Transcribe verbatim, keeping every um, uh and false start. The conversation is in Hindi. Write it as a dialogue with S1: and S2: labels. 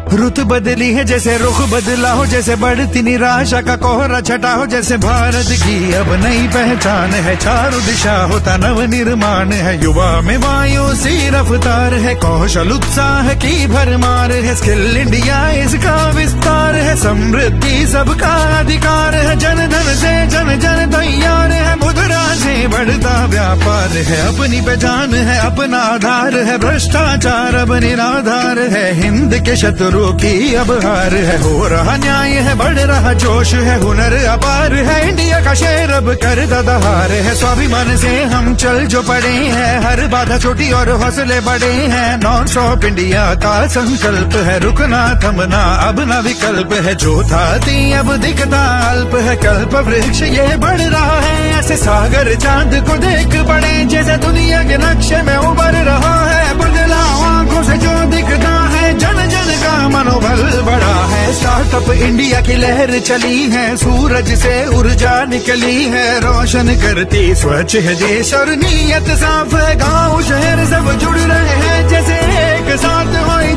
S1: रुत बदली है जैसे रुख बदला हो, जैसे बढ़ती निराशा का कोहरा छटा हो, जैसे भारत की अब नई पहचान है, चारों दिशा होता नव निर्माण है। युवा में वायु सी रफ्तार है, कौशल उत्साह की भरमार है, स्किल इंडिया इसका विस्तार है, समृद्धि सबका अधिकार है, जन धन से जन जन तैयार है, मुद्रा से बढ़ता व्यापार है, अपनी पहचान है अपना आधार है, भ्रष्टाचार अब निराधार है, हिंद के शत्रु की अब हार है, हो रहा न्याय है बढ़ रहा जोश है, हुनर अपार है, इंडिया का शेर अब कर दहार है, स्वाभिमान से हम चल जो पड़े हैं, हर बाधा छोटी और हौसले बड़े हैं, नॉन स्टॉप इंडिया का संकल्प है, रुकना थमना अब न विकल्प है, जो था ती अब दिखता अल्प है, कल्प वृक्ष ये बढ़ रहा है, ऐसे सागर चांद को देख पड़े, जैसे दुनिया के नक्शे में उभर रहा है, बदलाव आंखों से जो दिखता है, जन जन का मनोबल बढ़ा है, स्टार्टअप इंडिया की लहर चली है, सूरज से ऊर्जा निकली है, रोशन करती स्वच्छ है देश और नीयत साफ है, गांव शहर सब जुड़ रहे हैं, जैसे एक साथ हो